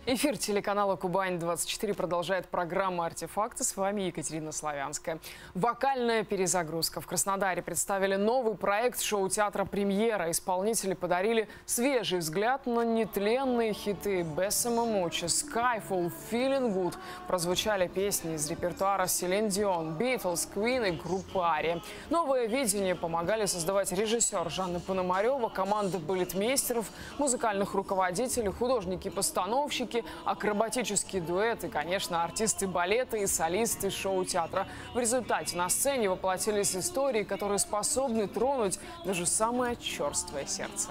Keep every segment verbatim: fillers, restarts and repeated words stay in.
Эфир телеканала Кубань двадцать четыре продолжает программа «Артефакты». С вами Екатерина Славянская. Вокальная перезагрузка. В Краснодаре представили новый проект шоу-театра «Премьера». Исполнители подарили свежий взгляд на нетленные хиты «Besame Mucho», «Skyfall», «Feeling Good». Прозвучали песни из репертуара Селин Дион, Битлз, Queen и группы Ария. Новое видение помогали создавать режиссер Жанна Пономарева, команда балетмейстеров, музыкальных руководителей, художники-постановщики, акробатический дуэт и, конечно, артисты балета и солисты шоу-театра. В результате на сцене воплотились истории, которые способны тронуть даже самое черствое сердце.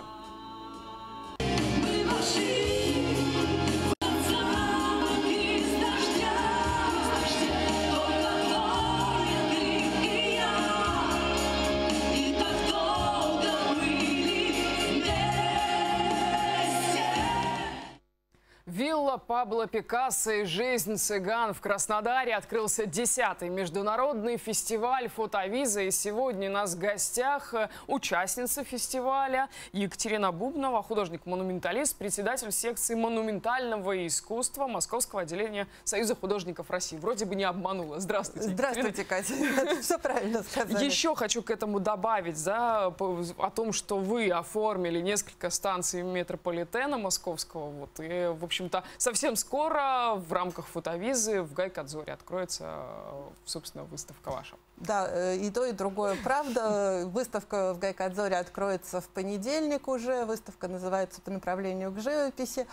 Вилла Пабло Пикассо и жизнь цыган. В Краснодаре открылся десятый международный фестиваль «Фотовиза». И сегодня у нас в гостях участница фестиваля Екатерина Бубнова, художник-монументалист, председатель секции монументального искусства Московского отделения Союза художников России. Вроде бы не обманула. Здравствуйте, Здравствуйте, Катя. Это все правильно сказали. Еще хочу к этому добавить, да, о том, что вы оформили несколько станций метрополитена московского. Вот, и, в общем, совсем скоро в рамках фотовизы в Гайкадзоре откроется, собственно, выставка ваша. Да, и то, и другое правда. Выставка в Гайкадзоре откроется в понедельник уже. Выставка называется «По направлению к живописи».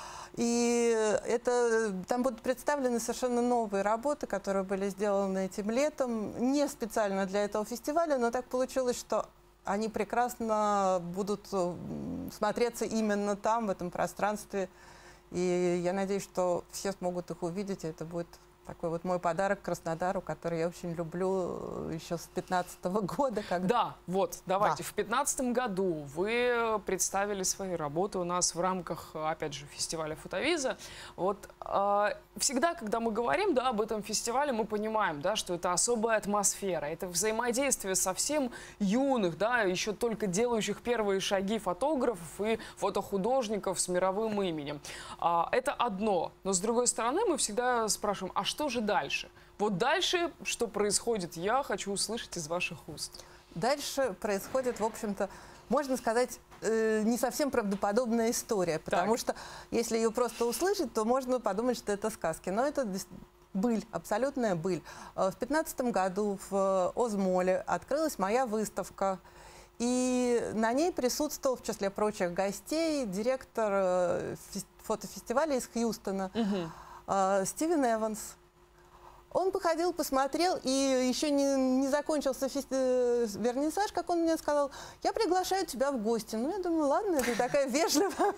И это, там будут представлены совершенно новые работы, которые были сделаны этим летом. Не специально для этого фестиваля, но так получилось, что они прекрасно будут смотреться именно там, в этом пространстве. И я надеюсь, что все смогут их увидеть. И это будет такой вот мой подарок Краснодару, который я очень люблю еще с пятнадцатого года. Когда... Да, вот, давайте. Да. В пятнадцатом году вы представили свои работы у нас в рамках, опять же, фестиваля «Фотовиза». Вот э, всегда, когда мы говорим, да, об этом фестивале, мы понимаем, да, что это особая атмосфера, это взаимодействие совсем юных, да, еще только делающих первые шаги фотографов и фотохудожников с мировым именем. А, это одно. Но с другой стороны, мы всегда спрашиваем, а что же дальше? Вот дальше, что происходит, я хочу услышать из ваших уст. Дальше происходит, в общем-то, можно сказать, э, не совсем правдоподобная история, потому так. что если ее просто услышать, то можно подумать, что это сказки. Но это быль, абсолютная быль. В пятнадцатом году в Озмоле открылась моя выставка, и на ней присутствовал, в числе прочих гостей, директор фотофестиваля из Хьюстона, угу. Стивен Эванс. Он походил, посмотрел, и еще не, не закончился фести... вернисаж, как он мне сказал, я приглашаю тебя в гости. Ну, я думаю, ладно, это такая вежливая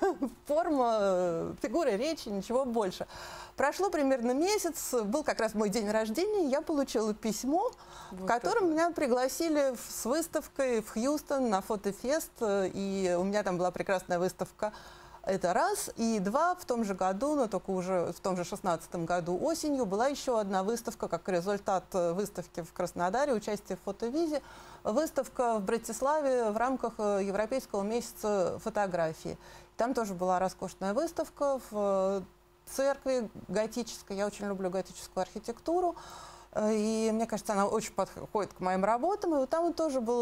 форма, фигура речи, ничего больше. Прошло примерно месяц, был как раз мой день рождения, я получила письмо, вот в котором это. меня пригласили с выставкой в Хьюстон на фотофест, и у меня там была прекрасная выставка. Это раз. И два, в том же году, но только уже в том же шестнадцатом году осенью, была еще одна выставка, как результат выставки в Краснодаре, участие в фотовизе. Выставка в Братиславе в рамках Европейского месяца фотографии. Там тоже была роскошная выставка в церкви готической. Я очень люблю готическую архитектуру. И мне кажется, она очень подходит к моим работам. И вот там тоже было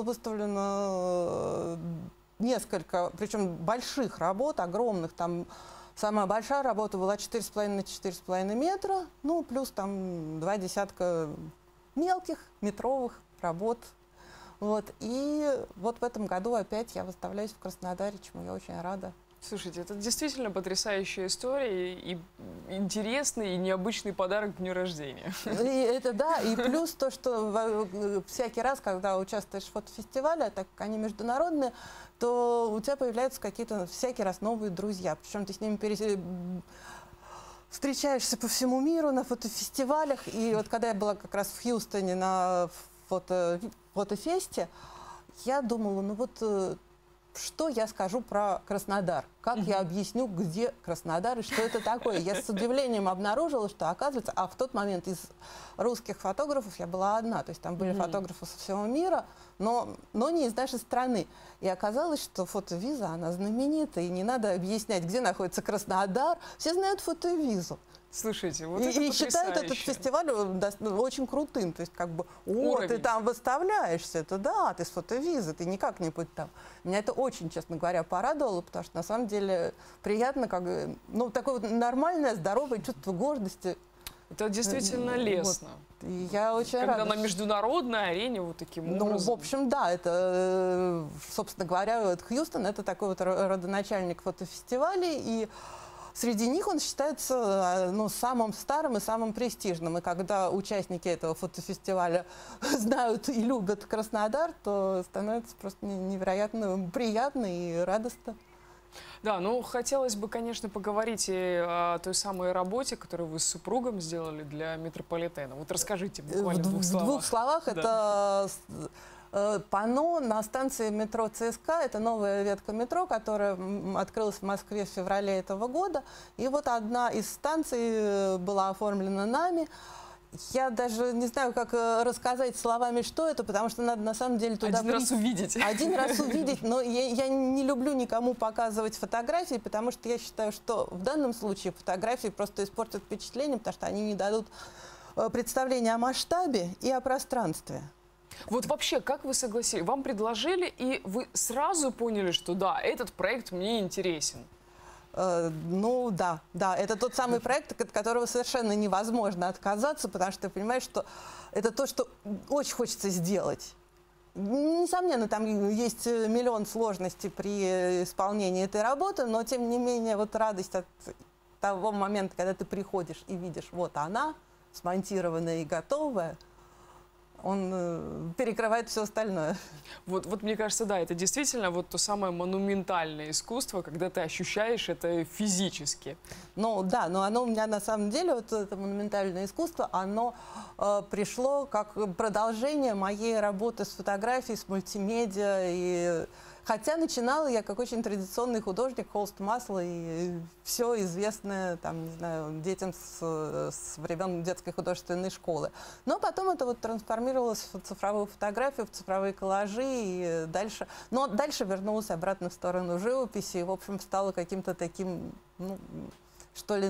выставлено несколько, причем больших работ, огромных. Там самая большая работа была четыре с половиной на четыре с половиной метра, ну, плюс там два десятка мелких метровых работ. Вот. И вот в этом году опять я выставляюсь в Краснодаре, чему я очень рада. Слушайте, это действительно потрясающая история и интересный, и необычный подарок к дню рождения. И это да, и плюс то, что всякий раз, когда участвуешь в фотофестивале, так как они международные, то у тебя появляются какие-то всякий раз новые друзья. Причем ты с ними перес... встречаешься по всему миру на фотофестивалях. И вот когда я была как раз в Хьюстоне на фото... фотофесте, я думала, ну вот... что я скажу про Краснодар? Как я объясню, где Краснодар и что это такое? Я с удивлением обнаружила, что, оказывается, а в тот момент из русских фотографов я была одна. То есть там были фотографы со всего мира, но, но не из нашей страны. И оказалось, что фотовиза, она знаменита, и не надо объяснять, где находится Краснодар. Все знают фотовизу. Слушайте, вот и, это и считают этот фестиваль очень крутым. То есть, как бы, о, ты там выставляешься, это да, ты с фотовизы, ты не как-нибудь там. Меня это очень, честно говоря, порадовало, потому что на самом деле приятно, как, ну, такое вот нормальное, здоровое чувство гордости. Это действительно лестно. Вот. И я очень Когда рада. на международной арене вот таким ну, образом. в общем, да, это, собственно говоря, вот Хьюстон, это такой вот родоначальник фотофестивалей, и среди них он считается, ну, самым старым и самым престижным. И когда участники этого фотофестиваля знают и любят Краснодар, то становится просто невероятно приятно и радостно. Да, ну, хотелось бы, конечно, поговорить и о той самой работе, которую вы с супругом сделали для метрополитена. Вот расскажите буквально в двух словах. В двух словах да. это панно на станции метро ЦСКА. Это новая ветка метро, которая открылась в Москве в феврале этого года. И вот одна из станций была оформлена нами. Я даже не знаю, как рассказать словами, что это, потому что надо на самом деле туда... Один раз увидеть. Один раз увидеть, но я, я не люблю никому показывать фотографии, потому что я считаю, что в данном случае фотографии просто испортят впечатление, потому что они не дадут представления о масштабе и о пространстве. Вот вообще, как вы согласились? Вам предложили, и вы сразу поняли, что да, этот проект мне интересен? Э, ну да, да, это тот самый проект, от которого совершенно невозможно отказаться, потому что ты понимаешь, что это то, что очень хочется сделать. Несомненно, там есть миллион сложностей при исполнении этой работы, но тем не менее вот радость от того момента, когда ты приходишь и видишь, вот она, смонтированная и готовая, он перекрывает все остальное. Вот, вот мне кажется, да, это действительно вот то самое монументальное искусство, когда ты ощущаешь это физически. Ну да, но оно у меня на самом деле, вот это монументальное искусство, оно э, пришло как продолжение моей работы с фотографией, с мультимедиа. И... Хотя начинала я как очень традиционный художник, холст, масло и все известное там, не знаю, детям с, с времен детской художественной школы. Но потом это вот трансформировалось в цифровую фотографию, в цифровые коллажи и дальше. Но дальше вернулась обратно в сторону живописи и, в общем, стала каким-то таким, ну, что ли,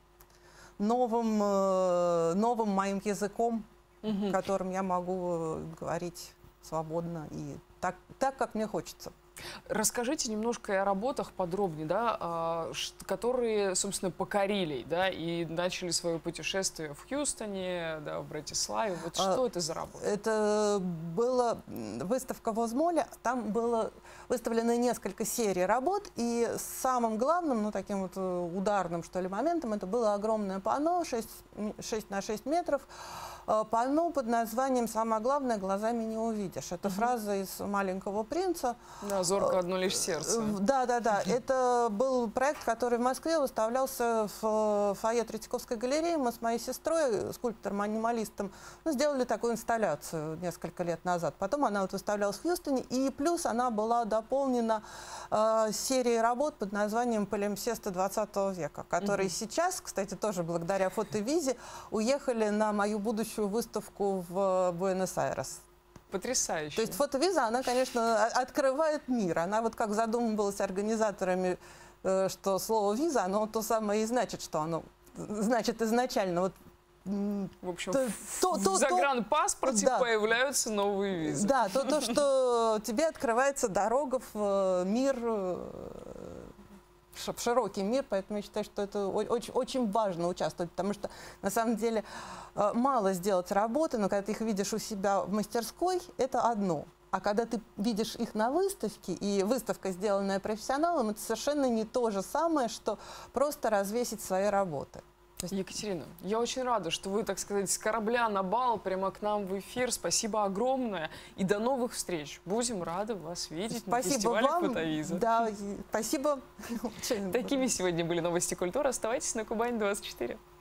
новым, новым моим языком, угу. которым я могу говорить свободно и так, так как мне хочется. Расскажите немножко о работах подробнее, да, которые, собственно, покорили, да, и начали свое путешествие в Хьюстоне, да, в Братиславе. Вот что а, это за работа? Это была выставка в Озмоле, там было выставлено несколько серий работ, и самым главным, ну, таким вот ударным, что ли, моментом, это было огромное панно, шесть на шесть метров, панно под названием «Самое главное, глазами не увидишь». Это угу. фраза из «Маленького принца». Да, «Зорко одно лишь сердце». Да, да, да. Это был проект, который в Москве выставлялся в фойе Третьяковской галереи. Мы с моей сестрой, скульптором-анималистом, ну, сделали такую инсталляцию несколько лет назад. Потом она вот выставлялась в Хьюстоне, и плюс она была дополнена э, серией работ под названием «Палимсесты двадцатого века», которые угу. сейчас, кстати, тоже благодаря фотовизе, уехали на мою будущую выставку в Буэнос-Айрес. Потрясающе. То есть фотовиза, она, конечно, открывает мир. Она вот как задумывалась организаторами, что слово «виза», оно то самое и значит, что оно значит изначально. Вот, в общем, то, то, то, в загранпаспорте да, появляются новые визы. Да, то, то, что тебе открывается дорога в мир, в широкий мир, поэтому я считаю, что это очень, очень важно участвовать, потому что на самом деле мало сделать работы, но когда ты их видишь у себя в мастерской, это одно. А когда ты видишь их на выставке, и выставка, сделанная профессионалом, это совершенно не то же самое, что просто развесить свои работы. Екатерина, я очень рада, что вы, так сказать, с корабля на бал прямо к нам в эфир. Спасибо огромное и до новых встреч. Будем рады вас видеть спасибо на фестивале вам. Фотовиза. Да, спасибо. Такими сегодня были новости культуры. Оставайтесь на Кубани двадцать четыре.